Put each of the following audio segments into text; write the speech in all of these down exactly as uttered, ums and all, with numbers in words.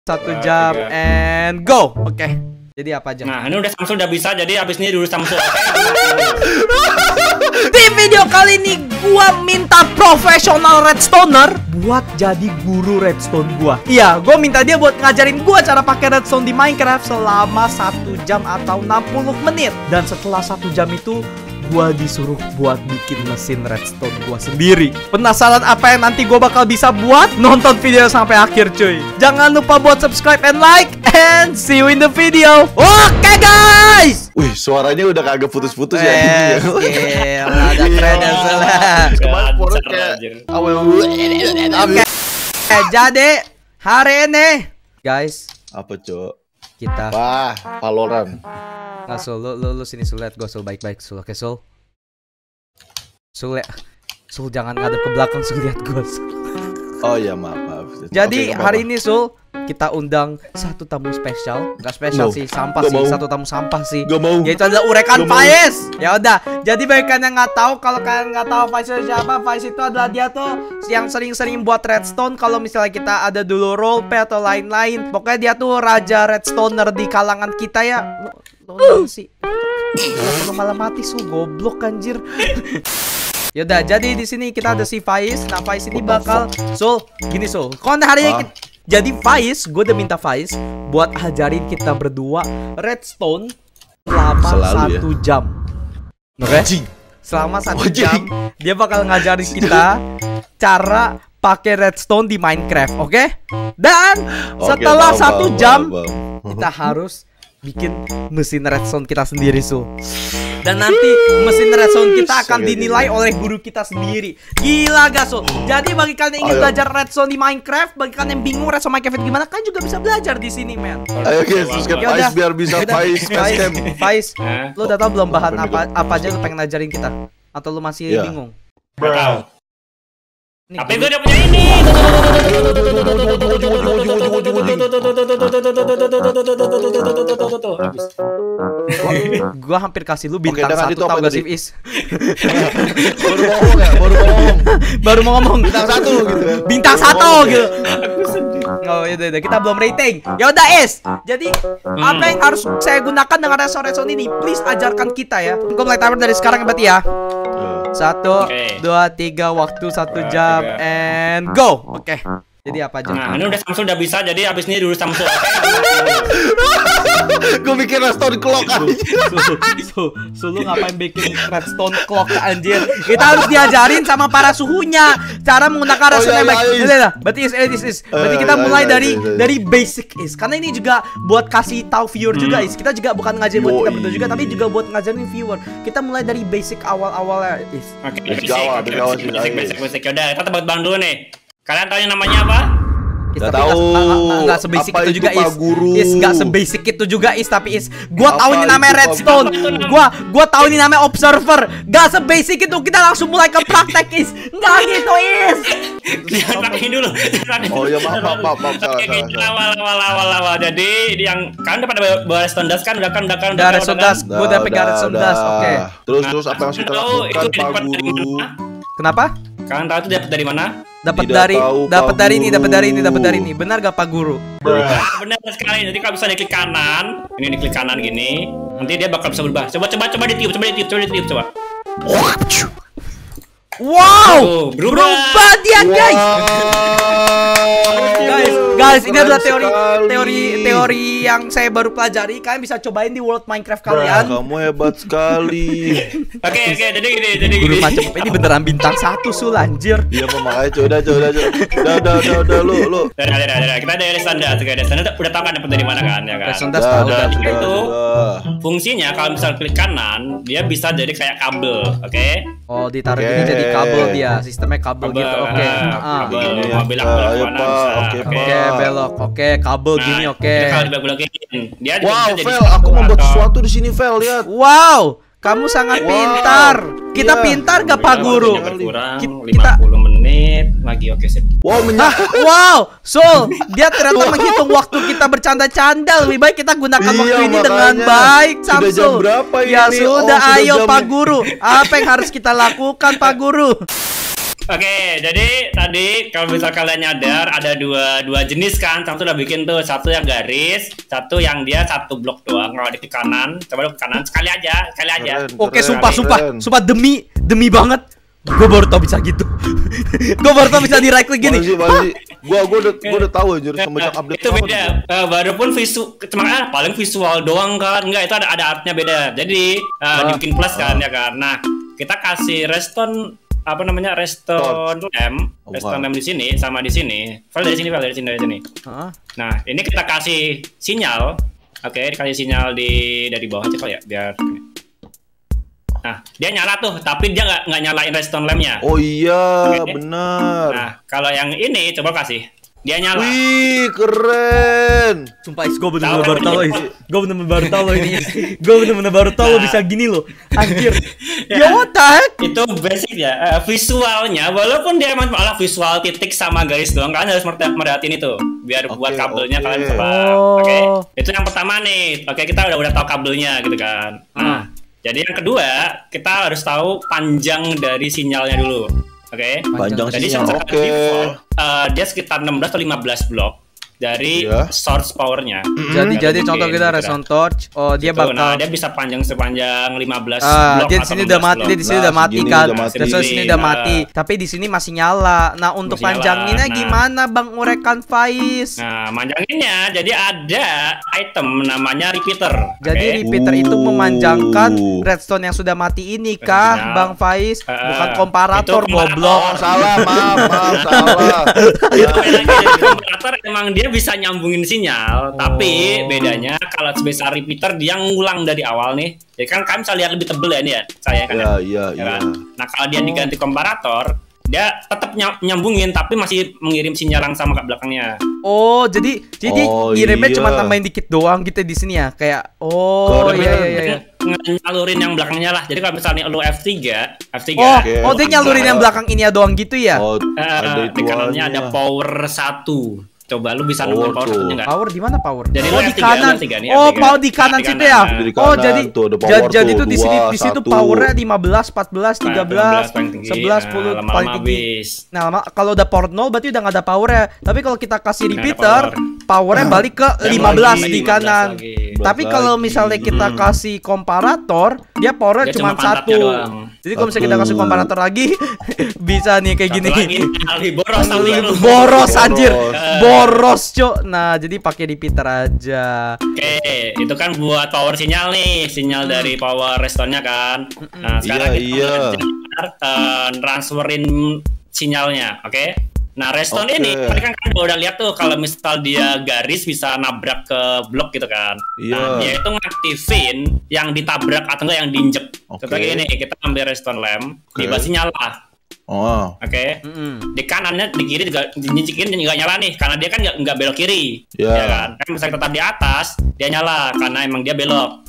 Satu jam and go. Oke. Okay. Jadi apa aja? Nah, ini udah Samsul udah bisa, jadi abis ini dulu Samsul. Di video kali ini gua minta profesional redstoner buat jadi guru redstone gua. Iya, gua minta dia buat ngajarin gua cara pakai redstone di Minecraft selama satu jam atau enam puluh menit. Dan setelah satu jam itu gua disuruh buat bikin mesin redstone gua sendiri. Penasaran apa yang nanti gua bakal bisa buat? Nonton video sampai akhir cuy. Jangan lupa buat subscribe and like, and see you in the video. Oke guys. Wih, suaranya udah kagak putus-putus ya. Eh, gila, ada keren ya salah. Kemarin porot kayak awal. Oke. Jadi hari ini guys, Apa, Cok? kita Wah, Valorant. Nah, Sul, lu, lu, lu sini Sul, lihat gue Sul, baik-baik Sul, oke Sul. Sul, ya. Sul jangan ngadep ke belakang Sul, lihat gue Sul. Oh iya, maaf, maaf. Jadi Oke, hari ini Sul, kita undang satu tamu spesial, nggak spesial No. sih, sampah Gak sih, mau. satu tamu sampah sih. Gak mau. Yaitu adalah Urekan Gak mau. Faiz. Ya udah, jadi bagi kalian yang nggak tahu, kalau kalian nggak tahu Faiz itu siapa, Faiz itu adalah dia tuh yang sering-sering buat redstone. Kalau misalnya kita ada dulu roleplay atau lain-lain, pokoknya dia tuh raja redstoner di kalangan kita ya. Lo, lo sih, kenapa malah mati Sul, goblok anjir. Yaudah, jadi di sini kita ada si Faiz. Nah, Faiz ini bakal Sul, gini Sul. Kon hari ini kita- jadi Faiz, gue udah minta Faiz buat ajarin kita berdua redstone selama Selalu satu jam. Oke? Anjing. Selama satu Anjing. jam dia bakal ngajarin kita cara pakai redstone di Minecraft, oke? Dan Oke, setelah paham, satu paham, jam paham, paham. kita harus bikin mesin redstone kita sendiri, Sul. Dan nanti mesin redstone kita akan dinilai oleh guru kita sendiri. Gila gak, Sul? Jadi bagi kalian yang ingin Ayo. belajar redstone di Minecraft, bagi kalian yang bingung redstone Minecraft itu gimana, kalian juga bisa belajar di sini, men. Ayo guys, subscribe Yaudah. Faiz biar bisa Yaudah. Faiz Faiz, facecam. Faiz, Hah? lu udah tau belum bahan Apa, apa apa aja lu pengen ngajarin kita? Atau lu masih Iya. bingung? Gak tahu. Nih, Tapi guru- gue udah punya ini. Gua hampir kasih lu bintang Oke, dengan satu, itu tau apa gak tadi? sih, Is? Baru ngomong ya, baru ngomong. Baru mau ngomong Bintang satu gitu. bintang Baru satu ngomong, gitu. Aku sedih. Oh ya udah, kita belum rating. Ya udah, Is. Jadi apa yang harus saya gunakan dengan redstone ini? Please ajarkan kita ya. Gue mulai timer dari sekarang ya, berarti ya. Satu, Oke. dua, tiga, waktu satu Dua, jam tiga. and go. Oke. Jadi apa aja? Nah, ini udah Samsul udah bisa, jadi abis ini dulu Samsul. Gue mikir redstone clock aja. Su, su, lu ngapain bikin redstone clock anjir? Kita harus diajarin sama para suhunya cara menggunakan redstone iya, yang baik. iya, iya. Udah, udah. Berarti is, is, is. Berarti Eh, kita iya, mulai iya, dari iya, iya. dari basic is. Karena ini juga buat kasih tahu viewer juga is. Kita juga bukan ngajarin buat kita Yoi. berdua juga, tapi juga buat ngajarin viewer. Kita mulai dari basic awal-awalnya is. Oke, Basic basic, awal, oke, basic awal basic, sih, basic, ayo. basic, basic. Yaudah, kita tebak-tebak dulu nih. Kalian tahu yang namanya apa? Is, Nggak tapi tahu. nggak- nggak- nggak- nggak sebasic Apa itu itu, juga Pak is. Guru? Is nggak sebasic itu juga is, tapi is. Gua Apa tahu ini namanya itu, Pak redstone. Guru? Gua gua tahu ini namanya observer. Gak sebasic itu. Kita langsung mulai ke praktek is. Nggak gitu is. Jangan pakai dulu. Oh iya, maaf, maaf, maaf, maaf, salah, Oke, salah, kita salah. awal, awal, awal, awal. Jadi ini yang kalian udah pada bawa redstone dust kan? Udah kan, udah kan, Udah redstone kan? dust. Gua udah pegang redstone dust. Oke. Terus Nah, terus apa yang harus kita tahu lakukan, itu Pak dapat dari Guru? mana? Kenapa? Kalian tahu itu dapat dari mana? Dapat Tidak dari tahu, dapat Pak dari ini, dapat dari ini, Guru. dapat dari ini. Benar gak Pak Guru? Benar sekali. Jadi kalau bisa diklik kanan, ini diklik kanan gini, nanti dia bakal bisa berubah. Coba, coba, coba ditiup, coba ditiup, coba ditiup, coba. Wow! Oh, berubah. Berubah dia, guys. Wow. Guys, guys, ini Keren adalah teori sekali. teori teori yang saya baru pelajari. Kalian bisa cobain di World Minecraft kalian. Kamu hebat sekali. Oke, oke, jadi gini, jadi Guru gini. macam ini beneran bintang satu sul anjir. Iya, Pak, makanya coba udah, coba udah, coba. Udah, udah, udah, udah, lu, lu. Udah, udah, udah, kita dari standar, oke, dari standar udah tahu kan dapat dari mana kan, ya kan? Redstone dust Udah, tahu udah, kan. sudah, Itu. sudah. Fungsinya kalau misal klik kanan, dia bisa jadi kayak kabel, oke? Oh, ditaruh Oke. gini jadi kabel dia. Sistemnya kabel, Kabel, gitu. Oke. ah, Ah. kabel, Begini ya, mau belok Pak. belok Ayo, mana Pak. bisa, Oke, Oke, Pak. belok. Oke, kabel Nah, gini oke. itu kalau dibelok-belokin, dia Wow, bisa jadi Vel, aku membuat atau- sesuatu di sini, Vel, lihat. Wow, kamu sangat Wow. pintar. Kita Iya. pintar gak Pak Guru? Waktunya berkurang Ki- lima kita puluh menit lagi, oke sip. Wow, Hah, minyak. wow, Sul, dia ternyata menghitung waktu kita bercanda-canda. Lebih baik kita gunakan Iya, waktu ini makanya. dengan baik, Sudah Samsul. jam berapa Ya ini? sudah, Oh, sudah ayo jam- Pak Guru. Apa yang harus kita lakukan, Pak Guru? Oke, jadi tadi kalau misal kalian nyadar ada dua dua jenis kan, satu udah bikin tuh, satu yang garis, satu yang dia satu blok doang. Kalau di kanan, coba di kanan sekali aja, sekali aja. Keren, Oke, keren, sumpah, sumpah, keren. sumpah demi demi banget. Gue baru tau bisa gitu. Gue baru tau bisa di right click gini. Masih, masih. Gua, gua udah, gua udah tahu anjir semenjak update. Itu pertama beda. tuh. Uh, baru pun visual, cuma ah, paling visual doang kan, enggak itu ada ada artnya beda. Jadi uh, Ah, dibikin plus kan ah. ya kan. Nah, kita kasih redstone apa namanya redstone lamp, Oh, redstone wow. lamp di sini sama di sini. File dari sini, file dari sini, dari sini. Heeh. Nah, ini kita kasih sinyal. Oke, dikasih sinyal di dari bawah aja kali ya, biar. Nah, dia nyala tuh, tapi dia nggak nggak nyalain redstone lampnya. Oh iya, Oke. benar. Nah, kalau yang ini coba kasih, dia nyala. Wih, keren. Sumpah, Is, gue bener-bener Tahu baru kan tau, ini? Is. Gue bener-bener baru tau lo ini, Is. Gue bener-bener baru tau lo Nah. bisa gini loh. Anjir. Ya. Ya, what the heck? Itu basic ya. Eh, visualnya, walaupun dia emang malah visual titik sama garis doang, kalian harus merhati- merhatiin itu, biar Oke, buat kabelnya oke. kalian bisa paham. Oh. Oke, itu yang pertama nih. Oke, kita udah udah tahu kabelnya gitu kan. Nah, jadi yang kedua kita harus tahu panjang dari sinyalnya dulu. Oke. Panjang Jadi sinyal. secara Oke. default, eh, dia sekitar enam belas atau lima belas blok dari Iya. source powernya. Jadi Yang jadi bikin, contoh kita gitu redstone torch. Oh, dia Tuh, nah, bakal dia bisa panjang sepanjang lima belas Ah, blok dia di atau sini enam udah belas mati, dia blok. di sini Nah, udah mati segini kan. udah mati. Terus sini udah Nah. mati, tapi di sini masih nyala. Nah, untuk Masih nyala. panjanginnya Nah. gimana, Bang Urekan Faiz? Nah, manjanginnya jadi ada item namanya repeater. Jadi Oke? repeater itu Uh. memanjangkan redstone yang sudah mati ini kah, Nah. Bang Faiz? Ah, Bukan itu komparator, komparator. goblok. Oh, salah, maaf, maaf, salah. Itu beda lagi. Jadi komparator emang dia bisa nyambungin sinyal, tapi Oh. bedanya kalau sebesar repeater dia ngulang dari awal nih. Ya kan kalian bisa lihat lebih tebel ya nih ya, saya kan. Iya, ya? iya, Ya iya. kan? Nah, kalau dia diganti komparator, dia tetap ny- nyambungin tapi masih mengirim sinyal yang sama ke belakangnya. Oh, jadi jadi Oh, ngirimnya iya. cuma tambahin dikit doang gitu di sini ya. Kayak oh Keren. iya iya iya. iya. Nyalurin yang belakangnya lah. Jadi kalau misalnya lu F tiga, F tiga. Oh, Oke, oh dia oke. nyalurin yang belakang ini ya doang gitu ya. Oh, Eh, ada di kanannya ada ituannya. power satu. Coba lu bisa Power nemuin power tuh. satunya nggak? Power di mana power? Jadi oh lu di F tiga, kanan. lu F tiga nih, Oh, F tiga. power di kanan Di situ kanan. ya. Di Oh, kanan jadi tuh ada ja- power jadi tuh, tuh di sini dua, di situ satu. powernya lima belas, empat belas, tiga belas, paling tinggi. sebelas, Nah, sepuluh lama-lama paling tinggi. habis. Nah, lama, kalau udah power nol berarti udah nggak ada power ya. Tapi kalau kita kasih Nggak ada repeater, powernya balik ke Dan lima belas lagi, di lima belas kanan. lagi. Tapi belas kalau lagi. misalnya kita Hmm. kasih komparator, dia powernya Dia cuma cuma pantatnya satu. doang. Jadi kalau misalnya kita kasih Satu. komparator lagi, bisa nih kayak Satu gini. lagi, lebih boros tapi lu. Boros anjir. Boros. Boros, Cok. Nah, jadi pakai repeater aja. Oke, itu kan buat power sinyal nih, sinyal dari power redstone-nya kan. Nah, sekarang Iya, kita iya. belajar uh, transferin sinyalnya, oke? Nah, redstone Oke. ini tadi kan kalian udah lihat tuh kalau misal dia garis bisa nabrak ke blok gitu kan. Iya. Nah, dia itu ngaktifin yang ditabrak atau enggak yang diinjek. Oke. Contohnya gini, kita ambil redstone lamp, Oke. tiba nyala. Oh, Oke. Mm-mm. Di kanannya di kiri juga dijijikin juga nyala nih karena dia kan nggak nggak belok kiri. Iya. Ya kan? Kan misalnya tetap di atas, dia nyala karena emang dia belok.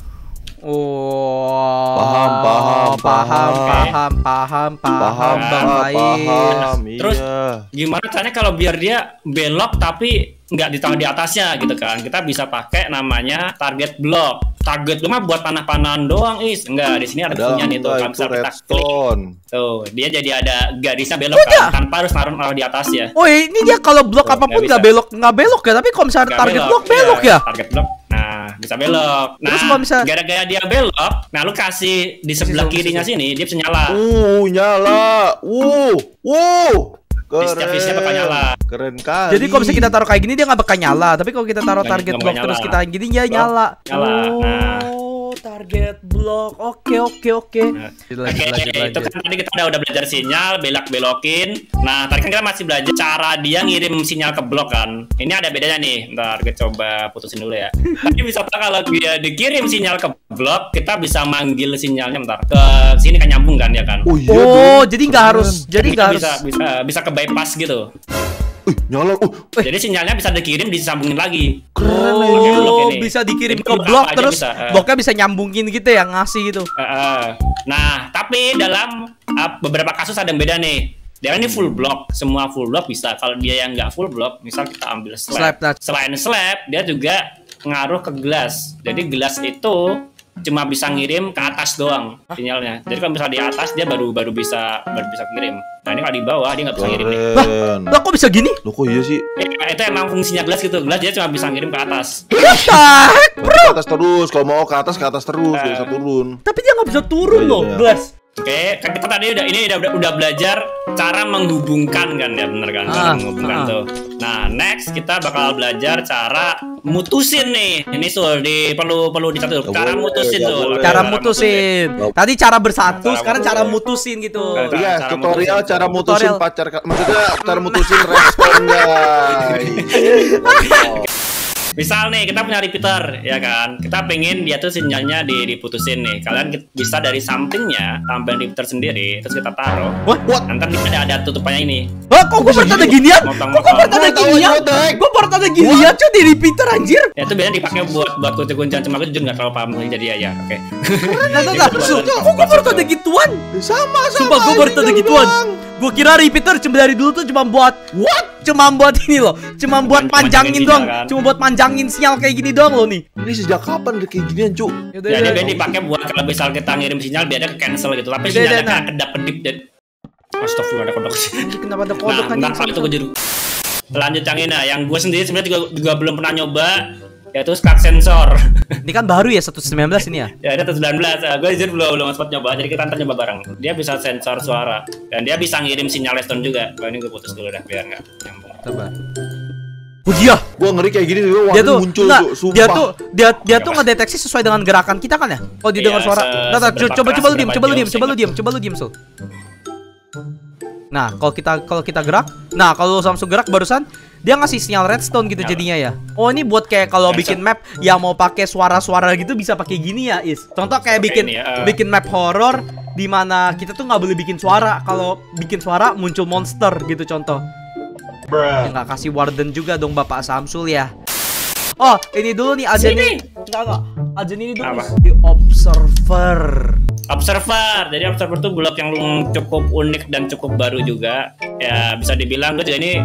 Oh, Paham, paham, paham, paham. paham, paham, paham, paham, Bang Pak, Faiz. paham. Terus Iya. gimana caranya kalau biar dia belok tapi nggak ditaruh di atasnya gitu kan? Kita bisa pakai namanya target block. Target block mah buat panah-panahan doang, is. Enggak, di sini ada Ada punya nih tuh. enggak Kalau itu misal kita klik, redstone? tuh dia jadi ada garisnya belok Udah. kan, tanpa harus naruh naruh di atas ya. Oh, ini dia kalau blok Tuh, apapun nggak nggak bisa. belok, nggak belok ya. Tapi kalau misalnya Nggak target blok belok iya, ya. Target blok. Nah, bisa belok. Nah, Terus kalau misal- gara-gara dia belok, nah lu kasih di sebelah zoom, kirinya kasih sini dia bisa nyala. Uh, nyala. Uh, uh. Di setiap visinya bakal nyala. Keren kali. Jadi kalau misalnya kita taruh kayak gini dia nggak bakal nyala. Tapi kalau kita taruh Nggak- target nggak blok nyala. terus kita gini dia nyala. Nyala. Nah. Oh, target blok. Oke, oke, oke. Nah, Lanjut, Oke, lanjut, itu lanjut. kan tadi kita udah, udah belajar sinyal, belok-belokin. Nah, tadi kan kita masih belajar cara dia ngirim sinyal ke blok kan. Ini ada bedanya nih. Ntar kita coba putusin dulu ya. Tadi bisa tak kalau dia dikirim sinyal ke blok, kita bisa manggil sinyalnya bentar. Ke sini kan nyambung kan ya kan? Oh, iya Oh, dong. jadi nggak Keren. harus, jadi Kita nggak harus. bisa, bisa bisa ke bypass gitu. Wih, nyala. Uh, Jadi sinyalnya bisa dikirim disambungin lagi. keren Pakai blok Oh, ini. bisa dikirim Ini ke blok blok apa aja terus bisa, eh. bloknya bisa nyambungin gitu ya, ngasih gitu. Eh, eh. Nah, tapi dalam uh, beberapa kasus ada yang beda nih. Dia ini full block, semua full block bisa. Kalau dia yang nggak full block, misal kita ambil slab. Slab, nah. Selain slab, dia juga ngaruh ke gelas. Jadi gelas itu cuma bisa ngirim ke atas doang sinyalnya. Jadi kalau misalnya di atas dia baru baru bisa baru bisa kirim. Nah ini kalau di bawah dia nggak bisa ngirim nih. Keren. Lah kok bisa gini? Loh kok iya sih? Eh, itu emang fungsinya gelas gitu. Gelas dia cuma bisa ngirim ke atas. What the heck? Ke atas terus, kalau mau ke atas ke atas terus, nggak bisa turun. Tapi dia nggak bisa turun Iya, loh, iya. Glass. Oke, kan kita tadi udah ini udah udah belajar cara menghubungkan kan ya, bener kan? Cara Ah, menghubungkan ah. tuh. Nah, next kita bakal belajar cara mutusin nih. Ini Sul, di perlu perlu dicatat. Nggak Cara boleh, mutusin nggak Sul. boleh. Cara mutusin. Tadi cara bersatu, Cara sekarang mutusin. cara mutusin gitu. Cara- Iya, cara tutorial mutusin. cara mutusin Tutorial. pacar, maksudnya cara mutusin respon guys. Misal nih kita punya repeater ya kan, kita pengen dia tuh sinyalnya di, diputusin nih. Kalian ki- bisa dari sampingnya tambahin repeater sendiri, terus kita taruh. What? What? Nanti ada ada tutupannya ini. Oh, kok gue baru ada ginian? Kok gue baru ada Gua tahu, ginian? what the heck? Gue baru ada ginian cuy di repeater anjir. Ya itu biasanya dipakai buat buat kunci kuncian, cuma aku jujur nggak terlalu paham jadi ya ya. Oke. Nah, nah, nah. Su- Kok gue baru ada gituan? Sama sama. Sumpah gue baru ini ada dulu gituan. doang. Gue kira repeater cuma dari dulu tuh cuma buat what? Cuma buat ini loh, cuma buat Cuma panjangin panjangin doang, sinyal kan. cuma buat panjangin sinyal kayak gini doang loh nih. Ini sejak kapan udah kayak ginian, Cuk? Yaudah, Ya dia yaudah. biasanya dipakai buat kalau misal kita ngirim sinyal biar dia ke cancel gitu. Tapi Udah, sinyalnya udah, nah. kayak kedap-kedip dan Astagfirullah ada kodok sih. Kenapa ada Nah, kodok bentar, anjing? kalau itu gue jadi lanjut yang ini, nah, yang gue sendiri sebenarnya juga, juga belum pernah nyoba, yaitu skak sensor. Ini kan baru ya seratus sembilan belas ini ya. Ya ada sembilan belas, nah, gue jujur belum belum sempat nyoba, jadi kita ntar nyoba bareng. Dia bisa sensor suara dan dia bisa ngirim sinyal redstone juga. Kalau ini gue putus dulu dah biar nggak nyambung. Coba. Oh dia, Gua ngeri kayak gini juga dia waktu tuh muncul, enggak, Cuk. Sumpah. dia tuh dia dia tuh ngedeteksi sesuai dengan gerakan kita kan ya. Oh dia Iya, dengar suara. se- Nah, nah, seberapa coba keras, coba lu diem, seberapa coba lu jauh diem, coba lu sehingga- diem, coba lu diem Sul. Nah kalau kita kalau kita gerak, nah kalau Samsung gerak barusan dia ngasih sinyal redstone gitu Nyala. jadinya ya. Oh ini buat kayak kalau Redstone. bikin map yang mau pakai suara-suara gitu bisa pakai gini ya Is. Contoh kayak Oke, bikin ini ya, eh. bikin map horror di mana kita tuh nggak boleh bikin suara. Kalau bikin suara muncul monster gitu contoh. Ya, nggak kasih warden juga dong Bapak Samsul ya. Oh ini dulu nih ajen Sini. ini. Enggak enggak. Ajen ini dulu Apa? di observer. Observer, jadi observer tuh blok yang cukup unik dan cukup baru juga. Ya bisa dibilang gue juga ini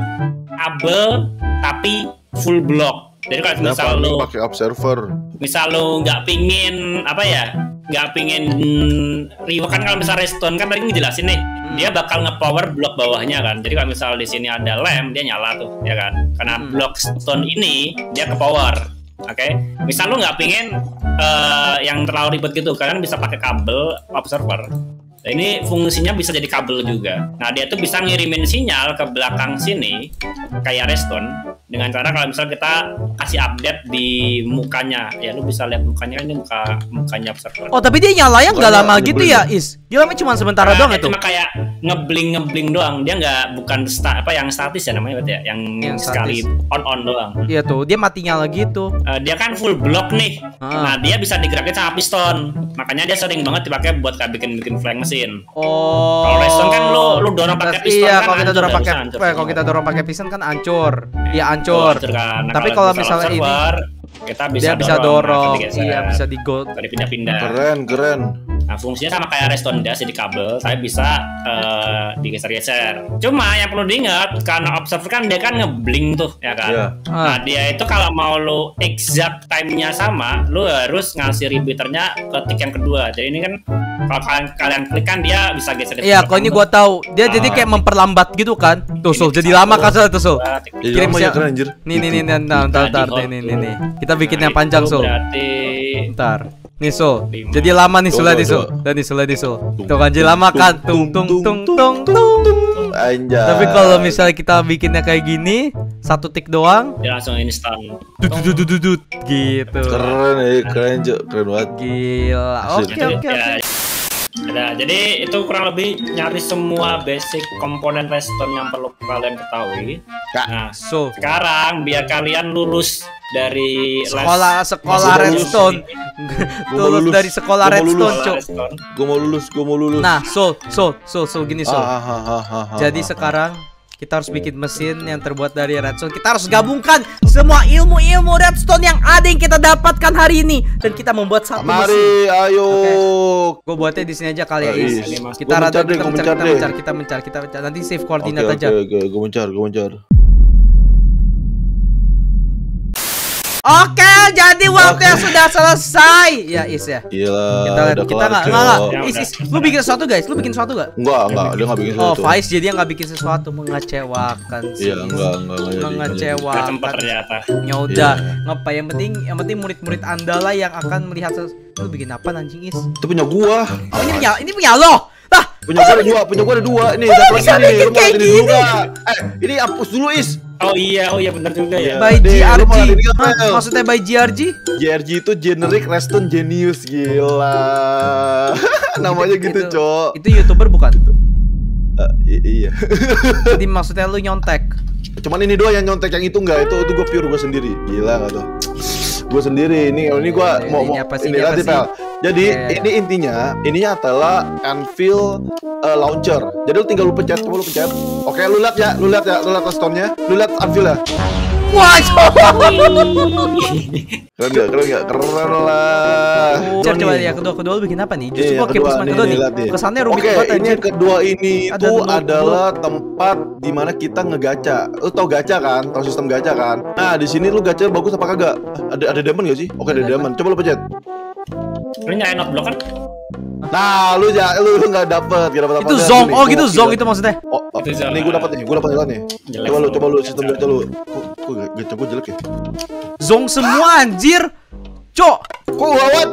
kabel tapi full block. Jadi kalau misal Kenapa lu lu pakai observer? misal lu nggak pingin apa ya, nggak pingin reward kan, kalau misal redstone kan tadi ngejelasin nih, dia bakal nge-power blok bawahnya kan. Jadi kalau misal di sini ada lem dia nyala tuh ya kan, karena Hmm. blok stone ini dia ke power. Oke, misal lu nggak pingin eh, yang terlalu ribet gitu, kalian bisa pakai kabel observer. Nah, ini fungsinya bisa jadi kabel juga. Nah dia tuh bisa ngirimin sinyal ke belakang sini kayak redstone dengan cara kalau misal kita kasih update di mukanya, ya lu bisa lihat mukanya, ini muka mukanya observer. Oh tapi dia nyalanya nggak Bukannya lama ada gitu beli. ya Is. Dia lamanya cuma sementara Nah, doang dia itu. cuma kayak ngebling ngebling doang, dia nggak bukan sta, apa yang statis ya namanya berarti ya, yang, Yang sekali statis. on on doang. Iya tuh dia mati nyala gitu. Eh, dia kan full block nih. Ah. Nah dia bisa digerakin sama piston, makanya dia sering banget dipakai buat kayak bikin bikin flank mesin. Oh. Kalau redstone kan lu lu dorong pakai piston Iya kan kalau kita hancur, dorong udah pakai bisa hancur eh, kalau semua. kita dorong pakai piston kan hancur. Iya Tuh, hancur. hancur kan. Nah, Tapi kalau di misalnya ini server, kita bisa dia bisa dorong, dorong. nah, digeser. Iya bisa di go. Bisa dipindah-pindah. Keren, keren. Nah, fungsinya sama kayak redstone das, jadi kabel, saya bisa eh, digeser-geser. Cuma yang perlu diingat, karena observer kan dia kan ngeblink tuh, ya kan? Iya. Nah, Ah. dia itu kalau mau lu exact time-nya sama, lu harus ngasih repeaternya ke tick yang kedua. Jadi ini kan kalau kalian kalian klik kan dia bisa geser. Iya kalau ini gua tahu dia Ah. jadi kayak memperlambat gitu kan. Tuh Sul Ini jadi satu, lama kan Sul tuh Sul. dua, tiga. Jadi Kirim lama ya siap- keren anjir. Nih nih nih nih ntar ntar ntar nih nih nih nih. Kita bikin yang Nah, panjang itu Sul. Berarti Ntar. Nih Sul. Lima. Jadi lama nih Sul Tuh, nih tuh, Sul. tuh. Dan nih Sul nih Sul. Tuh kan jadi lama kan. Tung tung tung tung tung. Anjay. Tapi kalau misalnya kita bikinnya kayak gini, satu tik doang, dia langsung instan. dut dut dut dut dut, gitu. keren ya, keren Cuk, keren banget. Gila. Asik. Oke oke Ya, oke. Nah, jadi itu kurang lebih nyari semua basic komponen redstone yang perlu kalian ketahui. Nah, So, sekarang biar kalian lulus dari les- sekolah sekolah Masih redstone. Gua mau Lulus lulus. dari sekolah Gua mau redstone, lulus. sekolah Cuk. redstone. Gue mau lulus, gue mau lulus. Nah, so so so so gini so. Ah, ah, ah, ah, ah, Jadi ah, ah. sekarang kita harus bikin mesin yang terbuat dari redstone. Kita harus gabungkan semua ilmu-ilmu redstone yang ada yang kita dapatkan hari ini dan kita membuat satu mesin. Mari, ayo. Gue buatnya di sini aja kali ya, Ah, Is. is. Kita Gua rada mencar deh, kita gua mencar, mencar kita deh. mencar, kita mencar, kita mencar. Nanti save Oke, koordinat oke, aja. oke, gue mencar, gue mencar. Oke, jadi waktunya sudah selesai. Ya, Is ya. Gila. Kita lihat, udah kita kelar, nggak Cok. nggak. Ya, Is, udah. Is, lu bikin sesuatu guys? Lu bikin sesuatu gak? Enggak, enggak, dia enggak bikin Oh, sesuatu. Faiz jadi yang nggak bikin sesuatu, mengecewakan sih. Iya, enggak, enggak, enggak jadi, enggak Gak Mengecewakan. sempat ternyata. Ya udah, Iya. ngapa yang penting yang penting murid-murid Anda lah yang akan melihat ses- lu bikin apa anjing Is? jadi. Itu punya gua. Oh, ini punya ini punya lo. Lah, Punya gua ada dua, punya gua ada dua. Ini satu lagi bisa nih. bikin Lu mau kayak lihat ini dulu gini? nggak? Eh, ini hapus dulu, Is. Oh iya, oh iya benar juga ya. by Deh, lu mau G R G. lihat ini nggak, Hah? Mel? Maksudnya by G R G? G R G itu Generic Reston Genius, gila. Namanya gitu, Itu- Cok. Itu YouTuber bukan? Eh, i- iya. Jadi maksudnya lu nyontek. Cuman ini doang yang nyontek, yang itu enggak. Itu itu gue pure gue sendiri. Gila enggak tuh? Gue sendiri. Ini kalau ini gue Ini- mau ini mau apa sih, ini ini apa nanti sih? Pel. Jadi Iya, iya. ini intinya, ininya adalah Anvil uh, launcher. Jadi lu tinggal lu pencet, coba lu pencet. Oke, lu lihat ya, lu lihat ya, lu lihat restonnya, lu lihat Anvil ya. Wah, Keren gak? Keren gak? Keren lah. coba coba Nih. ya kedua kedua lu bikin apa nih? Justru Iya, gua kepo sama nih, kedua nih, nih. lihat nih. Kesannya rumit Oke, banget ini anjir. yang kedua ini Ada itu dua- adalah tempat di mana kita ngegacha. Lu tau gacha kan? Tau sistem gacha kan? Nah, di sini lu gacha bagus apa kagak? Ada ada diamond gak sih? Oke, ada Ada diamond. Coba lu pencet. Lu nyalain not block kan? Nah, lu ja, lu nggak dapet, nggak dapet apa. Itu zong. Oh, gitu zong itu maksudnya. Oh, oh, Itu zong. nih gua dapet nih, gua dapet jalan nih. Jelek Coba lu, lu. coba lu sistem gacha lu. Kok, kok gacha gua jelek ya? Zong semua anjir. Cok, Kok gawat?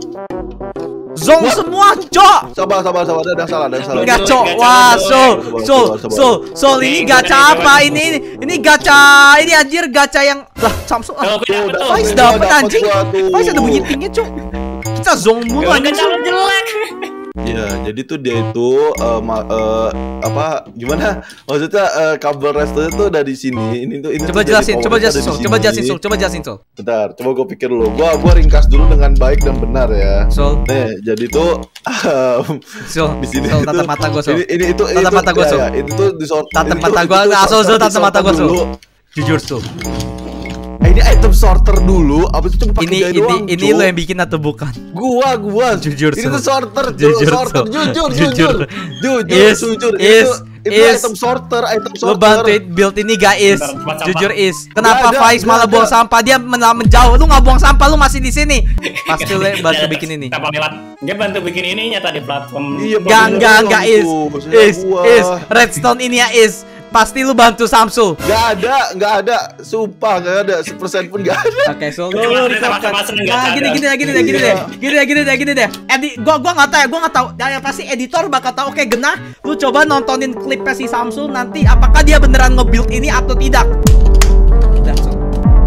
zong semua, Cok. Sabar, sabar, sabar. Ada yang salah, ada yang salah. Enggak, dulu, Cok. gacha Wah, dulu. Sol, Sabar, Sol, sabar, sabar. Sol, Sol ini Nih, gacha gua apa? nih, Ini ini ini gacha ini anjir gacha yang lah Samsung. Kalau Ah, gue dapet tuh. Faiz Gua dapat dapet anjing. gua tuh. Faiz ada bunyi tinggi, Cok. Kita zong mulu Kalau anjing. gacha lu jelek. Iya, jadi tuh dia itu eh, ma- eh, apa gimana? Maksudnya eh, kabel restonya tuh ada di sini. Ini tuh ini Coba tuh jelasin, jadi coba powernya jelasin, ada Sol. di Coba sini. jelasin, Sol. Coba jelasin, Sol. Bentar, coba gue pikir dulu. Gua gua ringkas dulu dengan baik dan benar ya. Sol, Nih, jadi tuh um, Sol, di sini Sol, tuh- tatap mata gua, Sol. Ini ini itu Tatap itu, mata gua, ya, Sol. ya, itu tuh di sort. Tatap ini tuh- mata itu gua, tuh nggak, Sol, sorter- Sol, tatap mata gua, Sol. dulu. Jujur, Sol. Eh, ini item sorter dulu, abis itu cuma pakai Ini jahit ini doang, ini Cuk. lo yang bikin atau bukan? Gua, gua. Jujur, Ini Sol. tuh sorter, Cuk. Jujur, sorter, Sol. jujur, Jujur. jujur, jujur, Is, jujur. is, itu, itu is. item sorter, item sorter. Lo bantuin build ini guys. Bentar, tempat sampah. Jujur Is. Kenapa Nggak ada, Faiz nggak malah ada. buang sampah? Dia men- menjauh. Lu nggak buang sampah, lu masih di sini. Pasti lu yang bantu Dia- bikin ini. Tanpa lewat. Dia bantu bikin ininya tadi platform. Iya, Enggak, Bener enggak, dong enggak Is. tuh, maksudnya Is, gua. Is. Redstone ini ya Is. Pasti lu bantu Samsul. Gak ada, gak ada, sumpah gak ada, sepersen pun gak ada. Oke, so Cuma lu ada record. sama-sama seneng nggak Nah, gini sadar. gini deh, gini deh, gini deh. Gini deh, gini deh, gini deh. Edi, gua gua enggak tahu ya, gua enggak tahu. Dan yang pasti editor bakal tahu. Oke, Genah, lu coba nontonin klipnya si Samsul nanti apakah dia beneran nge-build ini atau tidak. Udah, Sol.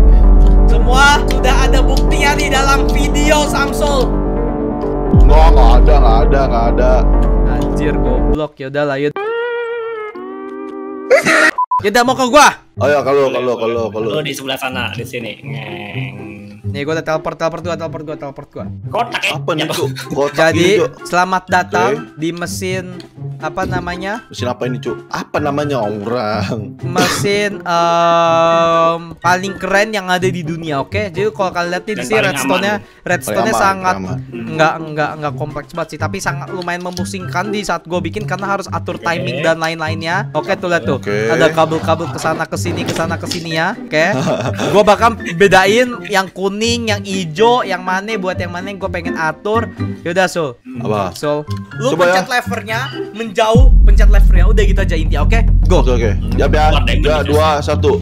Semua sudah ada buktinya di dalam video Samsul. Nggak, nggak ada, nggak ada, nggak ada. Anjir, goblok. Ya udah lah, yuk. Yaudah mau ke gua. Ayo, kalau, kalau, kalau, kalau. Lu di sebelah sana, di sini. Ngeng. Nih, gua udah teleport, teleport gua, teleport gua, teleport gua. Kotak ya. Apa nih, Ya, Cuk? Kotak Jadi, ini, Cuk. selamat datang di mesin apa namanya? Mesin apa ini, Cuk? Apa namanya orang? Mesin em, paling keren yang ada di dunia, oke? Jadi kalau kalian lihat nih di Dan sini paling redstone-nya, redstone-nya Paling aman, sangat paling aman. enggak enggak enggak kompleks banget sih, tapi sangat lumayan memusingkan di saat gue bikin karena harus atur timing dan lain-lainnya. Oke, tuh lihat tuh. Oke. Ada kabel-kabel kesana kesini kesana kesini ya, oke? Gue bakal bedain yang kuning, yang hijau, yang mana buat yang mana yang gue pengen atur. Yaudah, so. Apa? So, lu Coba ya. pencet levernya menjauh, pencet levernya. Udah gitu aja intinya, oke? Go. Oke, oke. Ya, ya. Tiga, dua, satu.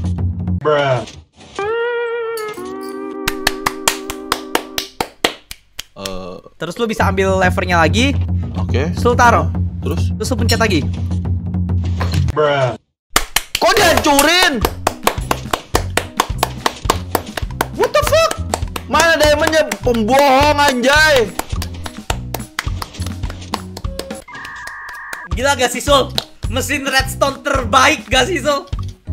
Eh, Terus lu bisa ambil levernya lagi, Oke. terus lu taruh. Terus? Terus lu pencet lagi. Kok dihancurin? What the fuck? Mana diamondnya? Pembohong anjay. Gila gak sih, Sul? Mesin redstone terbaik gak sih, Sul?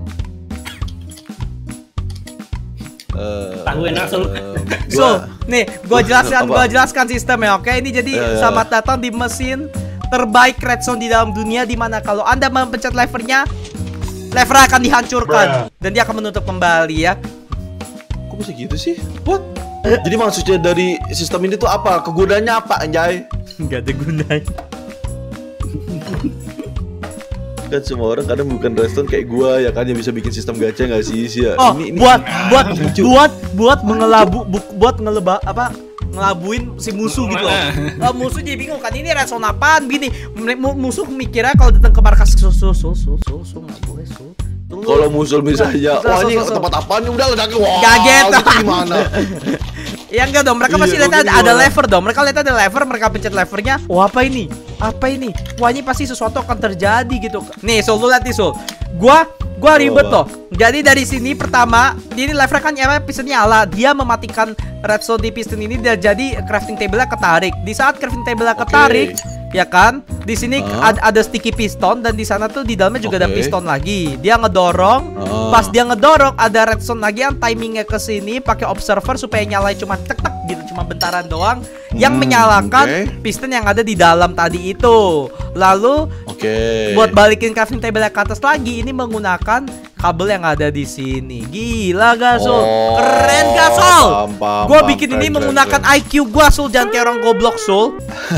Eh, Tahu enak, Sul. eh, Sul, gua- nih, gua jelaskan, Apa? gua jelaskan sistemnya, oke? Ini jadi Ya, ya, selamat datang di mesin terbaik redstone di dalam dunia, dimana kalau Anda memencet levernya, lever akan dihancurkan dan dia akan menutup kembali ya. Kok bisa gitu sih? What? Jadi maksudnya dari sistem ini tuh apa? Kegunaannya apa anjay? Nggak ada gunanya. Kan semua orang kadang bukan redstone kayak gua ya kan yang bisa bikin sistem gacha nggak sih sih ya. Oh, Ini- ini- buat buat buat buat mengelabu bu- buat ngeleba apa ngelabuin si musuh gitu loh. Oh, musuh jadi bingung kan ini redstone apaan gini. M- mu- musuh mikirnya kalau datang ke markas sul sul sul sul sul sul nggak boleh sul. Tunggu. Kalau musuh misalnya, Sul, wah sul, ini sul, sul. tempat apaan nih udah ledakin, wah Kaget. gitu gimana? Ya enggak dong, mereka Iya, pasti lihat mungkin ada, ada gimana? lever dong. Mereka lihat ada lever, mereka pencet levernya. Wah, apa ini? Apa ini? Wah, ini pasti sesuatu akan terjadi gitu. Nih, Sul, lu lihat nih, Sul. Gua gua ribet Wah. loh. Jadi dari sini pertama, ini lever kan ya pistonnya nyala. Dia mematikan redstone di piston ini dan jadi crafting table-nya ketarik. Di saat crafting table-nya Oke. ketarik, ya kan? Di sini Hah? ada, ada sticky piston dan di sana tuh di dalamnya juga ada Oke. piston lagi. Dia ngedorong, Ah. pas dia ngedorong ada redstone lagi yang timingnya ke sini pakai observer supaya nyalain cuma tek tek gitu, cuma bentaran doang yang Hmm, menyalakan oke. piston yang ada di dalam tadi itu. Lalu Oke. buat balikin crafting table ke atas lagi ini menggunakan kabel yang ada di sini. Gila gak, Sul? Oh, Keren gak, Sul? paham, paham, Gua paham. bikin Keren, ini keren, menggunakan keren. I Q gua, Sul. Jangan kayak orang goblok, Sul.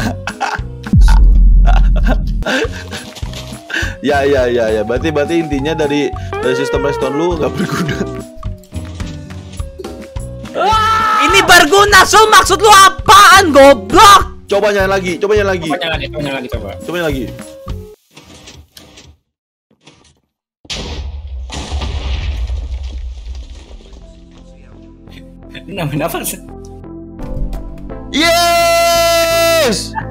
Ya ya ya ya. Berarti berarti intinya dari dari sistem redstone lu nggak berguna. Ini berguna, Sul. Maksud lu apaan, goblok? Coba nyalain lagi, coba nyalain lagi, Coba nyala lagi, coba nyala lagi coba. coba nyalain lagi. Ini namanya apa sih? Yes!